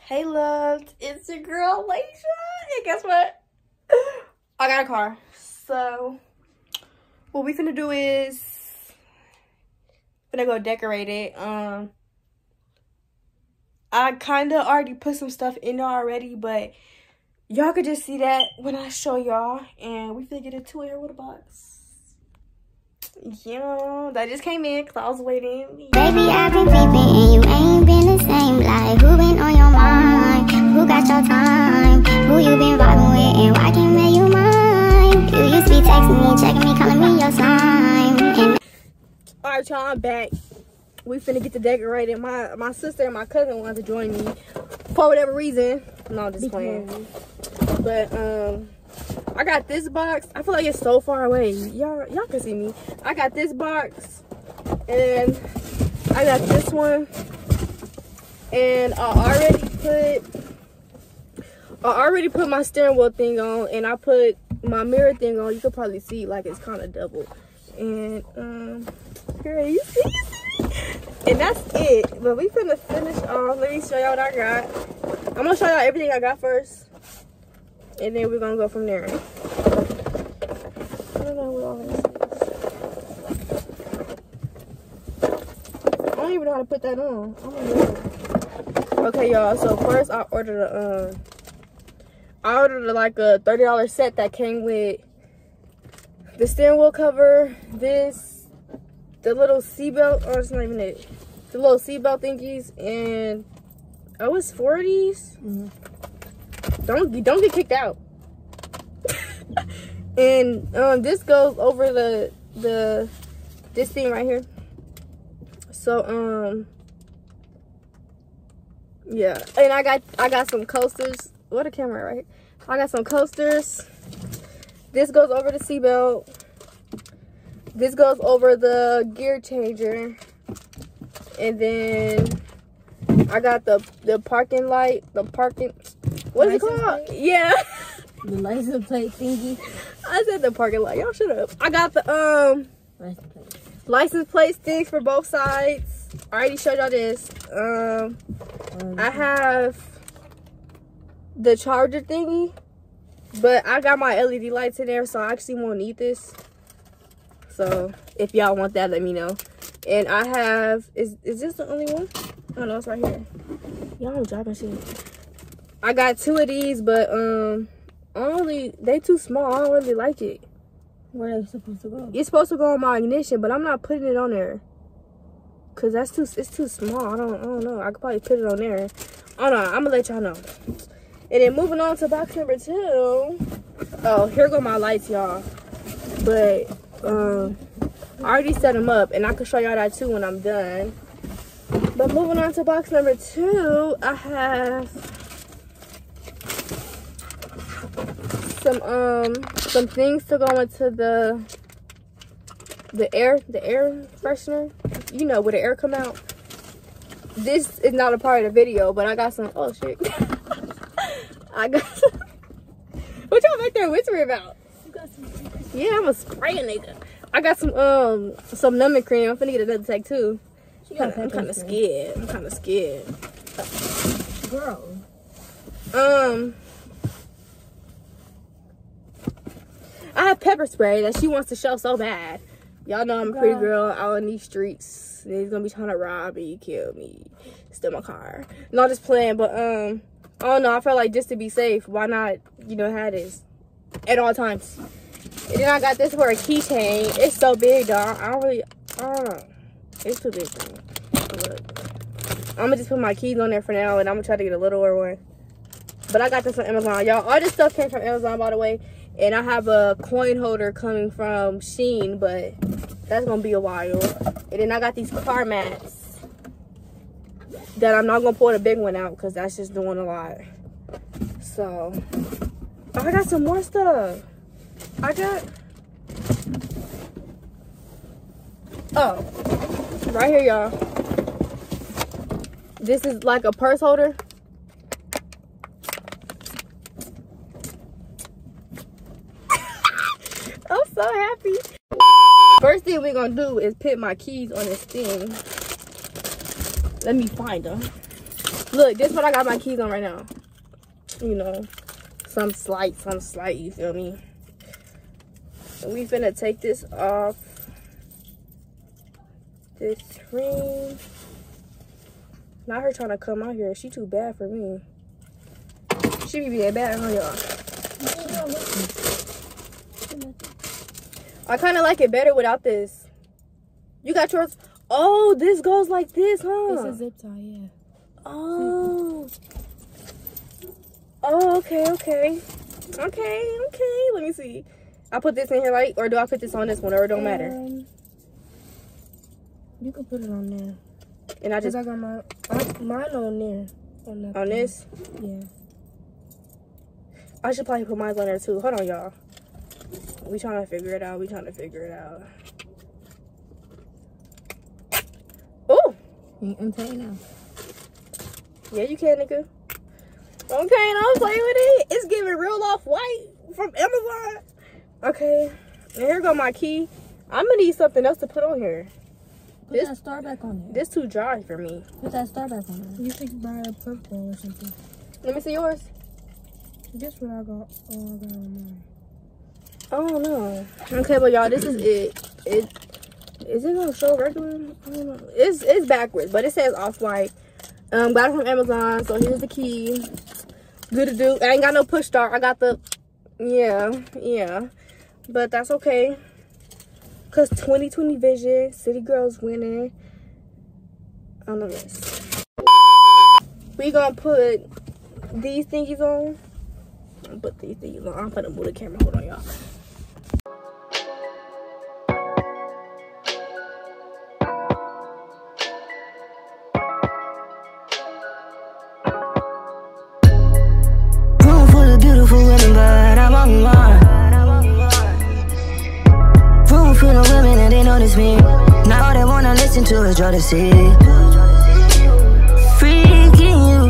Hey loves, it's your girl Laisha, and guess what? I got a car. So what we finna do is finna go decorate it. I kinda already put some stuff in there already, but y'all could just see that when I show y'all. And we finna get into it here with a box. Yeah, that just came in because I was waiting. Baby, I've been peeping and you ain't been the same. Like, who been on your mind? Who got your time? Who you been vibing with and why can't make you mine? You used to be texting me, checking me, calling me your sign. Alright, y'all, I'm back. We finna get to decorating. My sister and my cousin wanted to join me for whatever reason. No, I'm just playing. But I got this box. I feel like it's so far away. Y'all can see me. I got this box and I got this one. And I already put my steering wheel thing on, and I put my mirror thing on. You could probably see like it's kind of double. And here you see. And that's it. But we finna finish off. Let me show y'all what I got. I'm gonna show y'all everything I got first, and then we're gonna go from there. I don't know what all this is. I don't even know how to put that on. I don't know. Okay, y'all. So first, I ordered like a $30 set that came with the steering wheel cover, the little seatbelt. Oh, it's not even it. The little seatbelt thingies, and it's 40s. Don't get kicked out. And this goes over this thing right here. So yeah, and I got some coasters. What a camera right here. I got some coasters. This goes over the seatbelt. This goes over the gear changer. And then I got the parking light, what is it called? Yeah. The license plate thingy. I said the parking light. Y'all shut up. I got the license plate sticks for both sides. I already showed y'all this. I have the charger thingy, but I got my LED lights in there, so I actually won't need this. So if y'all want that, let me know. And I have, is this the only one? Oh no, it's right here. Y'all I'm dropping shit. I got 2 of these, but they too small. I don't really like it. Where are they supposed to go? It's supposed to go on my ignition, but I'm not putting it on there. Cause it's too small. I don't know. I could probably put it on there. Oh no, I'm gonna let y'all know. And then moving on to box number 2. Oh, here go my lights, y'all. But I already set them up, and I can show y'all that too when I'm done. But moving on to box number 2, I have some things to go into the air freshener. You know, where the air come out. This is not a part of the video, but I got some. Oh shit! I got some. What y'all back there whispering about? Yeah, I'm a spray nigga. I got some numbing cream. I'm finna get another tag too. I'm kind of scared. Girl. I have pepper spray that she wants to show so bad. Y'all know I'm a pretty girl out in these streets. They's gonna be trying to rob me, kill me, steal my car. Not just playing, but I don't know. I felt like just to be safe, why not, have this at all times. And then I got this for a keychain. It's so big, dog. I don't know. It's too big for me. Look. I'm gonna just put my keys on there for now, and I'm gonna try to get a littler one. But I got this on Amazon, y'all. All this stuff came from Amazon, by the way. And I have a coin holder coming from Shein, but that's gonna be a while. And then I got these car mats that I'm not gonna pull the big one out because that's just doing a lot. So I got some more stuff. Right here, y'all. This is like a purse holder. I'm so happy. First thing we're gonna do is put my keys on this thing. Let me find them. Look, this is what I got my keys on right now. You know, some slight, you feel me? So we finna take this off this screen. Not her trying to come out here. She too bad for me. She be that bad, huh, y'all? I kind of like it better without this. You got yours? Oh, this goes like this, huh? It's a zip tie, yeah. Oh. Oh, okay. Let me see. I put this in here, like, or do I put this on this one, or it don't matter? You can put it on there. And I just... I got mine on there. On this? Yeah. I should probably put mine on there, too. Hold on, y'all. We trying to figure it out. Oh! I'm telling you now. Yeah, you can, nigga. Okay, don't play with it. It's giving real off-white from Amazon. Okay. And here go my key. I'm gonna need something else to put on here. Put that star back on there. This too dry for me. Put that star back on there. You should buy a purple or something. Let me see yours. This what I got on mine. Oh no. Okay, but y'all, this is it. Is it gonna show regular? I don't know. It's backwards, but it says off-white. Got it from Amazon, so here's the key. Good to do. I ain't got no push start. I got the yeah. But that's okay. Cause 2020 vision, city girls winning. On the list. We gonna put these thingies on. I'm gonna move the camera. Hold on, y'all. Room full of beautiful women, but I'm on mine. Room full of women and they notice me. Now all they wanna listen to is jealousy. Freaking you.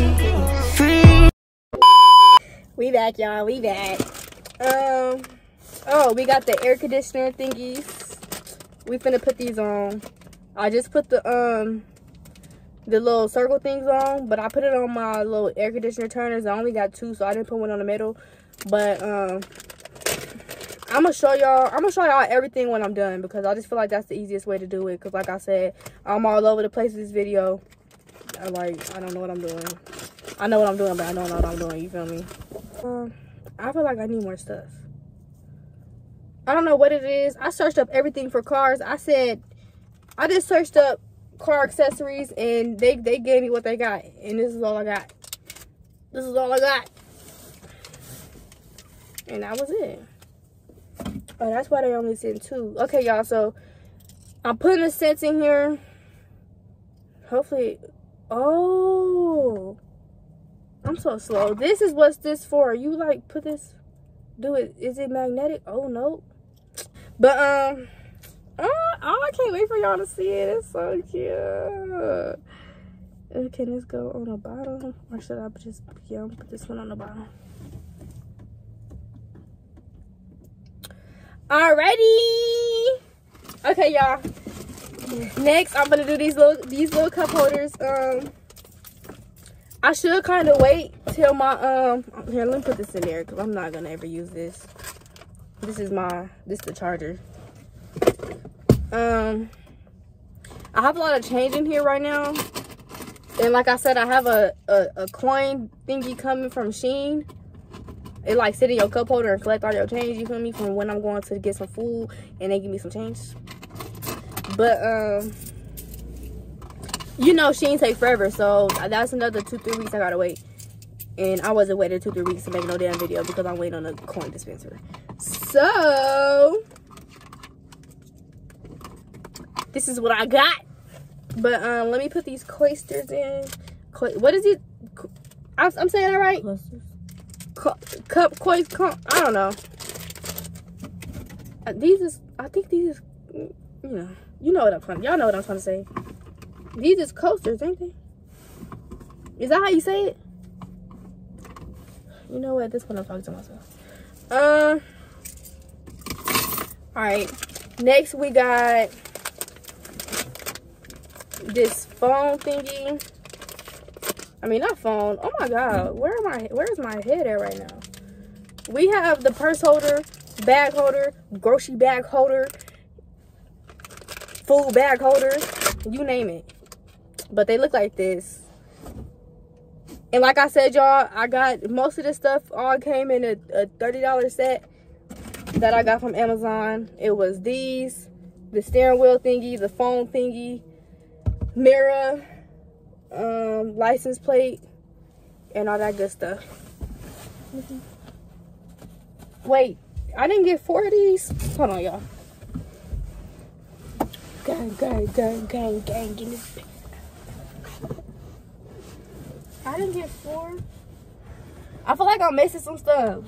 We back, y'all. We back. Oh, we got the air conditioner thingies. We finna put these on. I just put the little circle things on, but I put it on my little air conditioner turners. I only got 2, so I didn't put one on the middle. But I'm gonna show y'all everything when I'm done, because I just feel like that's the easiest way to do it. Because like I said, I'm all over the place with this video. I don't know what I'm doing. I know what I'm doing, but I don't know what I'm doing. You feel me? I feel like I need more stuff. I don't know what it is. I searched up everything for cars. I just searched up car accessories, and they gave me what they got, and this is all I got. And that was it. Oh, that's why they only sent 2. Okay, y'all, so I'm putting the scents in here. Hopefully. Oh, I'm so slow. This is what's this for. You like put this, do it. Is it magnetic? Oh no. But I can't wait for y'all to see it. It's so cute. Can this go on the bottom, or should I just put this one on the bottom? Alrighty. Okay, y'all. Next, I'm gonna do these little cup holders. I should kind of wait till my here. Let me put this in there because I'm not gonna ever use this. This is the charger. I have a lot of change in here right now, and like I said, I have a coin thingy coming from Shein. It like sit in your cup holder and collect all your change. You feel me? From when I'm going to get some food and they give me some change. But you know, Shein take forever, so that's another 2-3 weeks I gotta wait. And I wasn't waiting 2-3 weeks to make no damn video because I'm waiting on a coin dispenser. So this is what I got. But let me put these cloisters in. What is it? I'm saying that right? Cup cloisters. I don't know. I think these is, you know what I'm trying. Y'all know what I'm trying to say. These is coasters, ain't they? Is that how you say it? You know what? At this point, I'm talking to myself. Alright. Next, we got this phone thingy. I mean, not phone. Oh my God, where's my head at right now? We have the purse holder, bag holder, grocery bag holder, food bag holder, you name it. But they look like this. And like I said, y'all, I got most of this stuff all came in a $30 set that I got from Amazon. It was these, the steering wheel thingy, the phone thingy, mirror, license plate, and all that good stuff. Wait, I didn't get 4 of these? Hold on, y'all. Gang, in this bitch. I didn't get 4. I feel like I'm missing some stuff.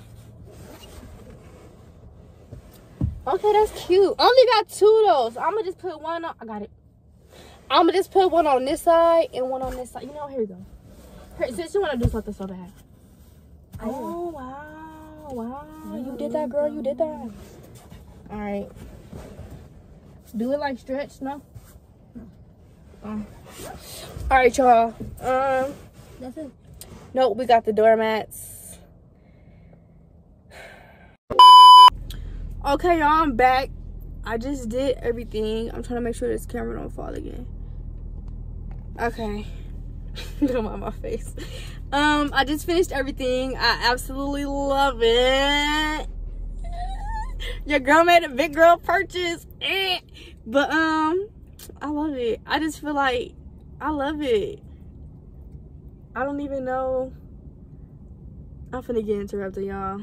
Okay, that's cute. I only got 2 of those. I'm gonna just put one on. I got it. I'm gonna just put one on this side and one on this side. You know, here we go. Here, since you wanna do something so bad. Oh, wow. You did that, girl. You did that. All right. Do it like stretch, no? All right, y'all. That's it. Nope, we got the doormats. Okay, y'all, I'm back. I just did everything. I'm trying to make sure this camera don't fall again. Okay. Don't mind my face. I just finished everything. I absolutely love it. Your girl made a big girl purchase. But I love it. I just feel like I love it. I don't even know. I'm finna get interrupted, y'all.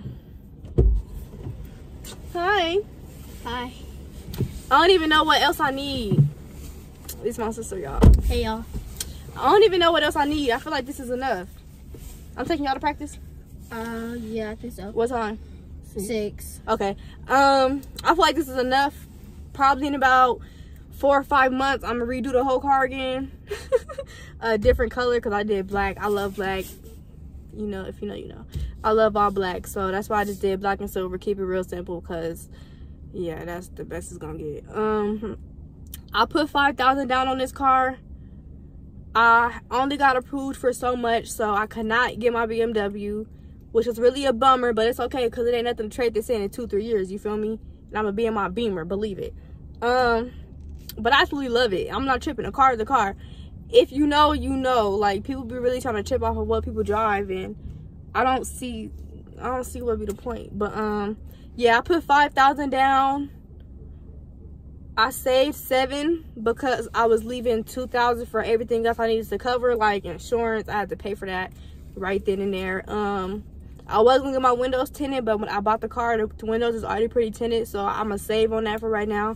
Hi. Hi. I don't even know what else I need. This is my sister, y'all. Hey, y'all. I don't even know what else I need. I feel like this is enough. I'm taking y'all to practice. Yeah, I think so. What time? 6. Okay. I feel like this is enough. Probably in about 4 or 5 months, I'm gonna redo the whole car again. A different color, because I did black. I love black. You know, if you know, you know. I love all black, so that's why I just did black and silver. Keep it real simple, because yeah, that's the best it's gonna get. I put $5,000 down on this car. I only got approved for so much, so I could not get my BMW, which was really a bummer, but it's okay because it ain't nothing to trade this in 2-3 years, you feel me? And I'm gonna be in my Beamer, believe it. But I absolutely love it. I'm not tripping. A car is a car. If you know, you know. Like, people be really trying to trip off of what people drive, and I don't see what be the point. But yeah, I put $5,000 down. I saved $7,000 because I was leaving $2,000 for everything else I needed to cover, like insurance. I had to pay for that right then and there. I was gonna get my windows tinted, but when I bought the car, the windows is already pretty tinted, so I'm gonna save on that for right now.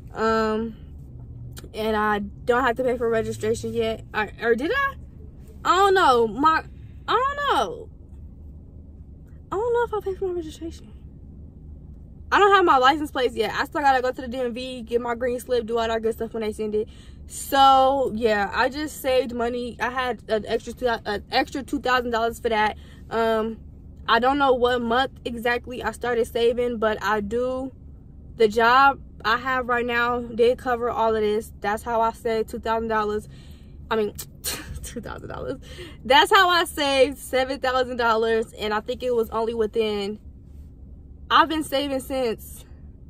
And I don't have to pay for registration yet. Or did I? I don't know. I don't know if I paid for my registration. I don't have my license plates yet. I still gotta go to the DMV, get my green slip, do all that good stuff when they send it. So yeah, I just saved money. I had an extra $2,000 for that. I don't know what month exactly I started saving, but I do. The job I have right now did cover all of this. That's how I saved $2,000. I mean, $2,000. That's how I saved $7,000, and I think it was only within. I've been saving since,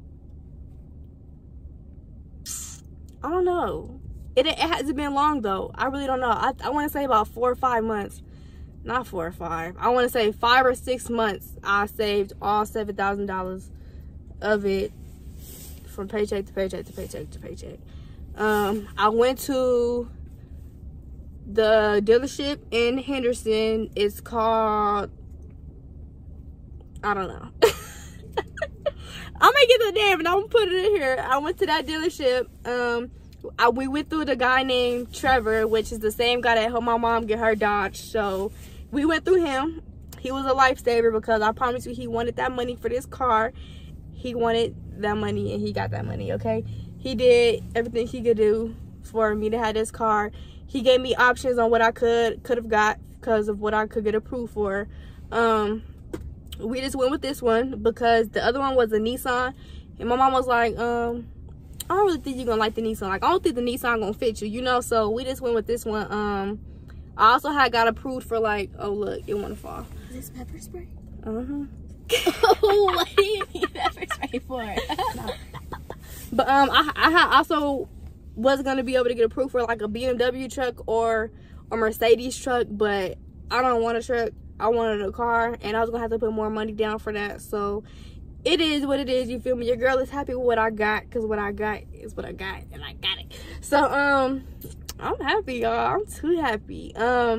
I don't know. It hasn't been long though. I really don't know. I want to say about 4 or 5 months. Not 4 or 5. I want to say 5 or 6 months. I saved all $7,000 of it from paycheck to paycheck to paycheck to paycheck. I went to the dealership in Henderson. It's called, I don't know. I'm gonna get the name and I'm gonna put it in here. I went to that dealership. We went through the guy named Trevor, which is the same guy that helped my mom get her Dodge. So we went through him. He was a lifesaver because I promise you, he wanted that money for this car. He wanted that money and he got that money, okay? He did everything he could do for me to have this car. He gave me options on what I could have got because of what I could get approved for. We just went with this one because the other one was a Nissan, and my mom was like, I don't really think you're gonna like the Nissan. Like, I don't think the Nissan gonna fit you, you know. So we just went with this one. I I also had got approved for like, oh look, it want to fall. Is this pepper spray? What do you need pepper spray for? But I also was gonna be able to get approved for like a BMW truck or a Mercedes truck, but I don't want a truck. I wanted a car, and I was gonna have to put more money down for that. So it is what it is. You feel me? Your girl is happy with what I got, because what I got is what I got, and I got it. So I'm happy, y'all. I'm too happy.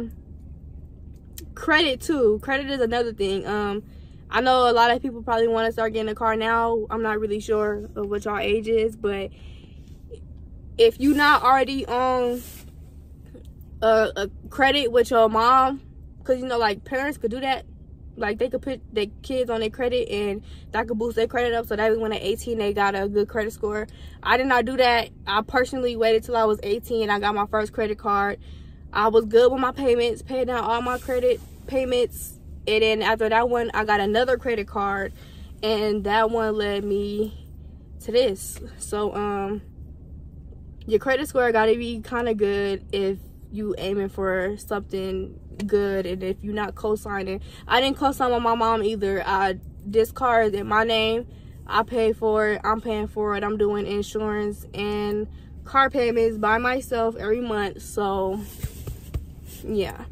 Credit too. Credit is another thing. I know a lot of people probably want to start getting a car now. I'm not really sure of what y'all age is, but if you're not already on a credit with your mom, because you know, like, parents could do that. Like, they could put their kids on their credit, and that could boost their credit up, so that when they're 18 they got a good credit score. I did not do that. I personally waited till I was 18. I got my first credit card. I was good with my payments, paid down all my credit payments, and then after that one I got another credit card, and that one led me to this. So your credit score got to be kind of good if you aiming for something good, and if you're not co-signing. I didn't co-sign with my mom either. This car is in my name. I pay for it. I'm paying for it. I'm doing insurance and car payments by myself every month. So yeah.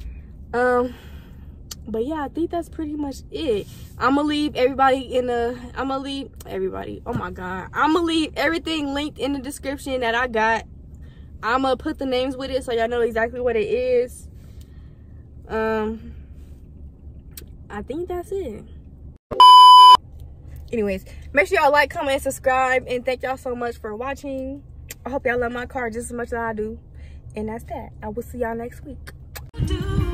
But yeah, I think that's pretty much it. I'm gonna leave everybody oh my god, I'm gonna leave everything linked in the description that I got. I'm gonna put the names with it so y'all know exactly what it is. I think that's it. Anyways, make sure y'all like, comment, and subscribe, and thank y'all so much for watching. I hope y'all love my car just as much as I do. And that's that. I will see y'all next week.